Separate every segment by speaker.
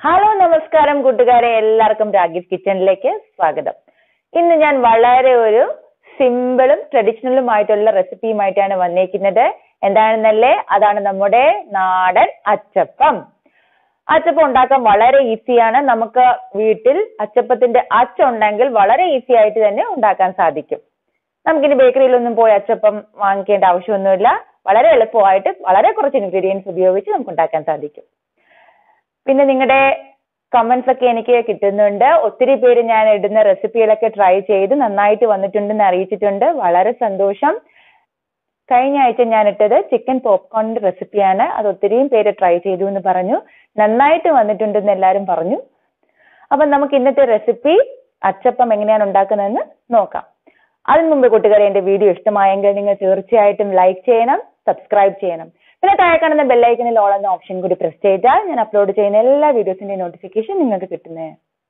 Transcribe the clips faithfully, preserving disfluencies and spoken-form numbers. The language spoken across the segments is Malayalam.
Speaker 1: ഹലോ നമസ്കാരം കൂട്ടുകാരെ, എല്ലാവർക്കും രാഗീസ് കിച്ചണിലേക്ക് സ്വാഗതം. ഇന്ന് ഞാൻ വളരെ ഒരു സിമ്പിളും ട്രഡീഷണലുമായിട്ടുള്ള റെസിപ്പിയുമായിട്ടാണ് വന്നേക്കുന്നത്. എന്താണെന്നല്ലേ? അതാണ് നമ്മുടെ നാടൻ അച്ചപ്പം. അച്ചപ്പം ഉണ്ടാക്കാൻ വളരെ ഈസിയാണ്. നമുക്ക് വീട്ടിൽ അച്ചപ്പത്തിന്റെ അച്ചുണ്ടെങ്കിൽ വളരെ ഈസി ആയിട്ട് തന്നെ ഉണ്ടാക്കാൻ സാധിക്കും. നമുക്കിനി ബേക്കറിയിലൊന്നും പോയി അച്ചപ്പം വാങ്ങിക്കേണ്ട ആവശ്യമൊന്നുമില്ല. വളരെ എളുപ്പമായിട്ട് വളരെ കുറച്ച് ഇൻഗ്രീഡിയൻസ് ഉപയോഗിച്ച് നമുക്ക് ഉണ്ടാക്കാൻ സാധിക്കും. പിന്നെ നിങ്ങളുടെ കമന്റ്സ് ഒക്കെ എനിക്ക് കിട്ടുന്നുണ്ട്. ഒത്തിരി പേര് ഞാൻ ഇടുന്ന റെസിപ്പികളൊക്കെ ട്രൈ ചെയ്ത് നന്നായിട്ട് വന്നിട്ടുണ്ടെന്ന് അറിയിച്ചിട്ടുണ്ട്. വളരെ സന്തോഷം. കഴിഞ്ഞ ആഴ്ച ഞാൻ ഇട്ടത് ചിക്കൻ പോപ്കോണിന്റെ റെസിപ്പിയാണ്. അത് ഒത്തിരിയും പേര് ട്രൈ ചെയ്തു എന്ന് പറഞ്ഞു. നന്നായിട്ട് വന്നിട്ടുണ്ടെന്ന് എല്ലാവരും പറഞ്ഞു. അപ്പൊ നമുക്ക് ഇന്നത്തെ റെസിപ്പി അച്ചപ്പം എങ്ങനെയാണ് ഉണ്ടാക്കുന്നതെന്ന് നോക്കാം. അതിനു മുമ്പ് കൂട്ടുകാരെ, എന്റെ വീഡിയോ ഇഷ്ടമായെങ്കിൽ നിങ്ങൾ തീർച്ചയായിട്ടും ലൈക്ക് ചെയ്യണം, സബ്സ്ക്രൈബ് ചെയ്യണം. പിന്നെ താഴെ കാണുന്ന ബെല്ലൈക്കനിൽ ഓൾ എന്ന ഓപ്ഷൻ കൂടി പ്രസ് ചെയ്താൽ ഞാൻ അപ്ലോഡ് ചെയ്യുന്ന എല്ലാ വീഡിയോസിന്റെ നോട്ടിഫിക്കേഷൻ നിങ്ങൾക്ക് കിട്ടുന്നത്.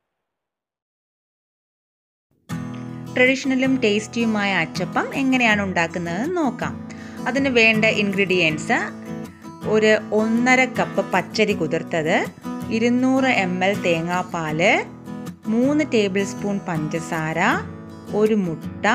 Speaker 2: ട്രഡീഷണലും ടേസ്റ്റിയുമായ അച്ചപ്പം എങ്ങനെയാണ് ഉണ്ടാക്കുന്നത് നോക്കാം. അതിന് വേണ്ട ഇൻഗ്രീഡിയൻസ്: ഒരു ഒന്നര കപ്പ് പച്ചരി കുതിർത്തത്, ഇരുന്നൂറ് എം എൽ തേങ്ങാപ്പാല്, മൂന്ന് ടേബിൾ സ്പൂൺ പഞ്ചസാര, ഒരു മുട്ട,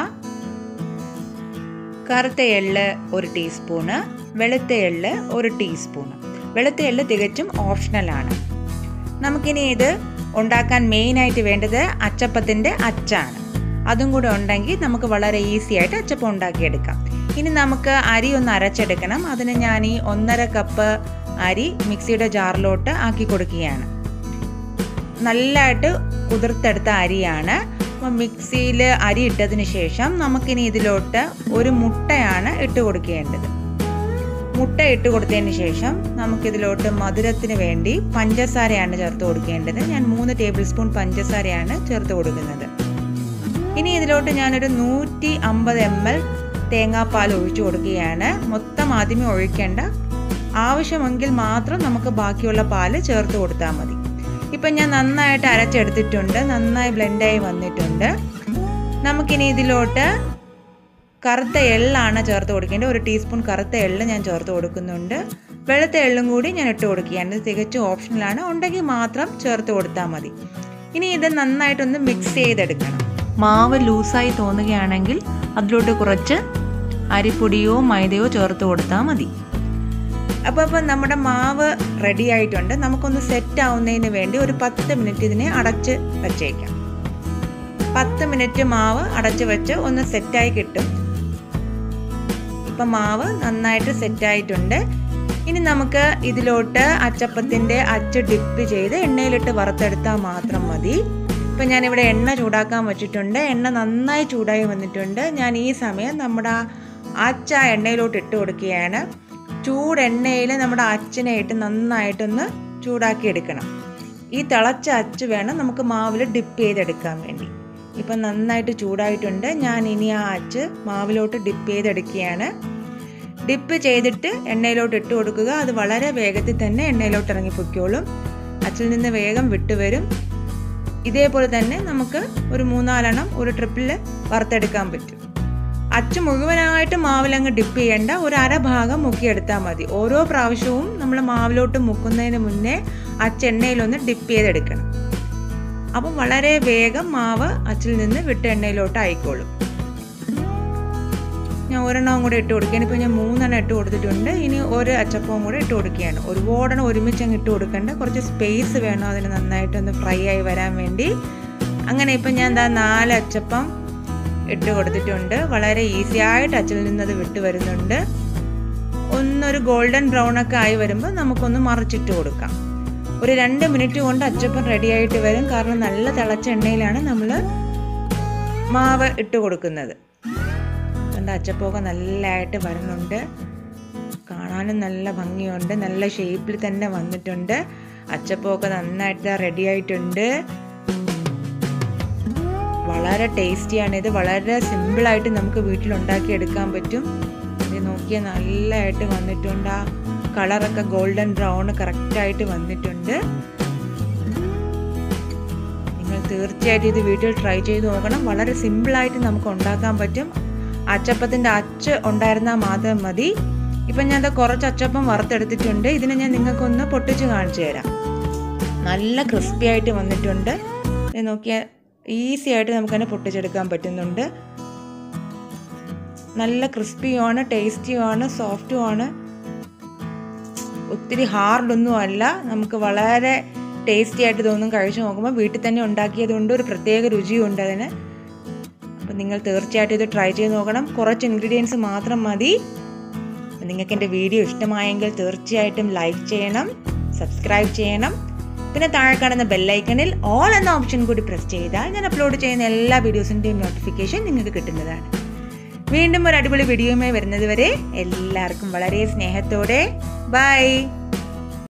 Speaker 2: കറുത്ത എള്ള് ഒരു ടീസ്പൂണ്, വെളുത്ത എള്ള് ഒരു ടീസ്പൂണ്. വെളുത്ത എള്ള് തികച്ചും ഓപ്ഷണലാണ്. നമുക്കിനി ഇത് ഉണ്ടാക്കാൻ മെയിനായിട്ട് വേണ്ടത് അച്ചപ്പത്തിൻ്റെ അച്ചാണ്. അതും കൂടെ ഉണ്ടെങ്കിൽ നമുക്ക് വളരെ ഈസി ആയിട്ട് അച്ചപ്പം ഉണ്ടാക്കിയെടുക്കാം. ഇനി നമുക്ക് അരി ഒന്ന് അരച്ചെടുക്കണം. അതിന് ഞാൻ ഈ ഒന്നര കപ്പ് അരി മിക്സിയുടെ ജാറിലോട്ട് ആക്കി കൊടുക്കുകയാണ്. നല്ലതായിട്ട് കുതിർത്തെടുത്ത അരിയാണ്. അപ്പം മിക്സിയിൽ അരി ഇട്ടതിന് ശേഷം നമുക്കിനി ഇതിലോട്ട് ഒരു മുട്ടയാണ് ഇട്ട് കൊടുക്കേണ്ടത്. മുട്ട ഇട്ട് കൊടുത്തതിന് ശേഷം നമുക്കിതിലോട്ട് മധുരത്തിന് വേണ്ടി പഞ്ചസാരയാണ് ചേർത്ത് കൊടുക്കേണ്ടത്. ഞാൻ മൂന്ന് ടേബിൾ സ്പൂൺ പഞ്ചസാരയാണ് ചേർത്ത് കൊടുക്കുന്നത്. ഇനി ഇതിലോട്ട് ഞാനൊരു നൂറ്റി അമ്പത് എം എൽ തേങ്ങാപ്പാൽ ഒഴിച്ചു കൊടുക്കുകയാണ്. മൊത്തം ആദ്യമേ ഒഴിക്കേണ്ട, ആവശ്യമെങ്കിൽ മാത്രം നമുക്ക് ബാക്കിയുള്ള പാല് ചേർത്ത് കൊടുത്താൽ മതി. ഇപ്പം ഞാൻ നന്നായിട്ട് അരച്ചെടുത്തിട്ടുണ്ട്, നന്നായി ബ്ലെൻഡായി വന്നിട്ടുണ്ട്. നമുക്കിനി ഇതിലോട്ട് കറുത്ത എള്ളാണ് ചേർത്ത് കൊടുക്കേണ്ടത്. ഒരു ടീസ്പൂൺ കറുത്ത എള്ള് ഞാൻ ചേർത്ത് കൊടുക്കുന്നുണ്ട്. വെളുത്ത എള്ളും കൂടി ഞാൻ ഇട്ട് കൊടുക്കുകയാണ്. ഇത് തികച്ചും ഓപ്ഷണലാണ്, ഉണ്ടെങ്കിൽ മാത്രം ചേർത്ത് കൊടുത്താൽ മതി. ഇനി ഇത് നന്നായിട്ടൊന്ന് മിക്സ് ചെയ്തെടുക്കണം. മാവ് ലൂസായി തോന്നുകയാണെങ്കിൽ അതിലോട്ട് കുറച്ച് അരിപ്പൊടിയോ മൈദയോ ചേർത്ത് കൊടുത്താൽ മതി. അപ്പോൾ അപ്പം നമ്മുടെ മാവ് റെഡി ആയിട്ടുണ്ട്. നമുക്കൊന്ന് സെറ്റ് ആവുന്നതിന് വേണ്ടി ഒരു പത്ത് മിനിറ്റ് ഇതിനെ അടച്ച് വച്ചേക്കാം. പത്ത് മിനിറ്റ് മാവ് അടച്ച് വെച്ച് ഒന്ന് സെറ്റായി കിട്ടും. ഇപ്പം മാവ് നന്നായിട്ട് സെറ്റായിട്ടുണ്ട്. ഇനി നമുക്ക് ഇതിലോട്ട് അച്ചപ്പത്തിൻ്റെ അച്ച് ഡിപ്പ് ചെയ്ത് എണ്ണയിലിട്ട് വറുത്തെടുത്താൽ മാത്രം മതി. ഇപ്പം ഞാനിവിടെ എണ്ണ ചൂടാക്കാൻ വെച്ചിട്ടുണ്ട്. എണ്ണ നന്നായി ചൂടായി വന്നിട്ടുണ്ട്. ഞാൻ ഈ സമയം നമ്മുടെ അച്ച എണ്ണയിലോട്ട് ഇട്ട് കൊടുക്കുകയാണ്. ചൂടെണ്ണയിൽ നമ്മുടെ അച്ചിനെ ഇട്ട് നന്നായിട്ടൊന്ന് ചൂടാക്കി എടുക്കണം. ഈ തിളച്ച അച്ച് വേണം നമുക്ക് മാവിൽ ഡിപ്പ് ചെയ്തെടുക്കാൻ വേണ്ടി. ഇപ്പം നന്നായിട്ട് ചൂടായിട്ടുണ്ട്. ഞാൻ ഇനി ആ അച്ച് മാവിലോട്ട് ഡിപ്പ് ചെയ്തെടുക്കുകയാണ്. ഡിപ്പ് ചെയ്തിട്ട് എണ്ണയിലോട്ട് ഇട്ട് കൊടുക്കുക. അത് വളരെ വേഗത്തിൽ തന്നെ എണ്ണയിലോട്ട് ഇറങ്ങി പൊയ്ക്കോളും. അച്ചിൽ നിന്ന് വേഗം വിട്ടുവരും. ഇതേപോലെ തന്നെ നമുക്ക് ഒരു മൂന്നാലെണ്ണം ഒരു ട്രിപ്പിൽ വറുത്തെടുക്കാൻ പറ്റും. അച്ച് മുഴുവനായിട്ട് മാവിലങ്ങ് ഡിപ്പ് ചെയ്യേണ്ട, ഒരു അരഭാഗം മുക്കിയെടുത്താൽ മതി. ഓരോ പ്രാവശ്യവും നമ്മൾ മാവിലോട്ട് മുക്കുന്നതിന് മുന്നേ അച്ചെണ്ണയിലൊന്ന് ഡിപ്പ് ചെയ്തെടുക്കണം. അപ്പം വളരെ വേഗം മാവ് അച്ചിൽ നിന്ന് വിട്ട് എണ്ണയിലോട്ട് ആയിക്കോളും. ഞാൻ ഒരെണ്ണവും കൂടെ ഇട്ട് കൊടുക്കുകയാണ്. ഇപ്പോൾ ഞാൻ മൂന്നെണ്ണം ഇട്ട് കൊടുത്തിട്ടുണ്ട്. ഇനി ഒരു അച്ചപ്പവും കൂടെ ഇട്ട് കൊടുക്കുകയാണ്. ഒരുപാടെണ്ണം ഒരുമിച്ച് അങ്ങ് ഇട്ട് കൊടുക്കേണ്ട, കുറച്ച് സ്പേസ് വേണം അതിന് നന്നായിട്ടൊന്ന് ഫ്രൈ ആയി വരാൻ വേണ്ടി. അങ്ങനെ ഇപ്പം ഞാൻ എന്താ നാല് അച്ചപ്പം ഇട്ട് കൊടുത്തിട്ടുണ്ട്. വളരെ ഈസി ആയിട്ട് അച്ചിൽ നിന്നത് വിട്ട് വരുന്നുണ്ട്. ഒന്നൊരു ഗോൾഡൻ ബ്രൗൺ ഒക്കെ ആയി വരുമ്പോൾ നമുക്കൊന്ന് മറിച്ചിട്ട് കൊടുക്കാം. ഒരു രണ്ട് മിനിറ്റ് കൊണ്ട് അച്ചപ്പം റെഡി ആയിട്ട് വരും. കാരണം നല്ല തിളച്ച എണ്ണയിലാണ് നമ്മൾ മാവ് ഇട്ട് കൊടുക്കുന്നത്. എൻ്റെ അച്ചപ്പമൊക്കെ നല്ലതായിട്ട് വരുന്നുണ്ട്. കാണാനും നല്ല ഭംഗിയുണ്ട്. നല്ല ഷേപ്പിൽ തന്നെ വന്നിട്ടുണ്ട്. അച്ചപ്പമൊക്കെ നന്നായിട്ട് റെഡി ആയിട്ടുണ്ട്. വളരെ ടേസ്റ്റിയാണിത്. വളരെ സിമ്പിളായിട്ട് നമുക്ക് വീട്ടിലുണ്ടാക്കി എടുക്കാൻ പറ്റും. ഇത് നോക്കിയാൽ നല്ലതായിട്ട് വന്നിട്ടുണ്ട്. ആ കളറൊക്കെ ഗോൾഡൻ ബ്രൗൺ കറക്റ്റായിട്ട് വന്നിട്ടുണ്ട്. നിങ്ങൾ തീർച്ചയായിട്ടും ഇത് വീട്ടിൽ ട്രൈ ചെയ്ത് നോക്കണം. വളരെ സിമ്പിളായിട്ട് നമുക്ക് ഉണ്ടാക്കാൻ പറ്റും. അച്ചപ്പത്തിൻ്റെ അച്ച് ഉണ്ടായിരുന്നാൽ മാത്രം മതി. ഇപ്പം ഞാൻ കുറച്ച് അച്ചപ്പം വറുത്തെടുത്തിട്ടുണ്ട്. ഇതിനെ ഞാൻ നിങ്ങൾക്കൊന്ന് പൊട്ടിച്ച് കാണിച്ചു തരാം. നല്ല ക്രിസ്പി ആയിട്ട് വന്നിട്ടുണ്ട്. നോക്കിയാൽ ഈസി ആയിട്ട് നമുക്ക് തന്നെ പൊട്ടിച്ചെടുക്കാൻ പറ്റുന്നുണ്ട്. നല്ല ക്രിസ്പിയുമാണ്, ടേസ്റ്റിയുമാണ്, സോഫ്റ്റുമാണ്. ഒത്തിരി ഹാർഡൊന്നും അല്ല. നമുക്ക് വളരെ ടേസ്റ്റി ആയിട്ട് തോന്നും. കഴിച്ചു നോക്കുമ്പോൾ വീട്ടിൽ തന്നെ ഉണ്ടാക്കിയതുകൊണ്ട് ഒരു പ്രത്യേക രുചിയുണ്ട് അതിന്. അപ്പം നിങ്ങൾ തീർച്ചയായിട്ടും ഇത് ട്രൈ ചെയ്ത് നോക്കണം. കുറച്ച് ഇൻഗ്രീഡിയൻസ് മാത്രം മതി. നിങ്ങൾക്ക് എൻ്റെ വീഡിയോ ഇഷ്ടമായെങ്കിൽ തീർച്ചയായിട്ടും ലൈക്ക് ചെയ്യണം, സബ്സ്ക്രൈബ് ചെയ്യണം. പിന്നെ താഴെ കാണുന്ന ബെല്ലൈക്കണിൽ ഓൾ എന്ന ഓപ്ഷൻ കൂടി പ്രസ് ചെയ്താൽ ഞാൻ അപ്ലോഡ് ചെയ്യുന്ന എല്ലാ വീഡിയോസിൻ്റെയും നോട്ടിഫിക്കേഷൻ നിങ്ങൾക്ക് കിട്ടുന്നതാണ്. വീണ്ടും ഒരു അടിപൊളി വീഡിയോയുമായി വരുന്നത് വരെ എല്ലാവർക്കും വളരെ സ്നേഹത്തോടെ ബൈ.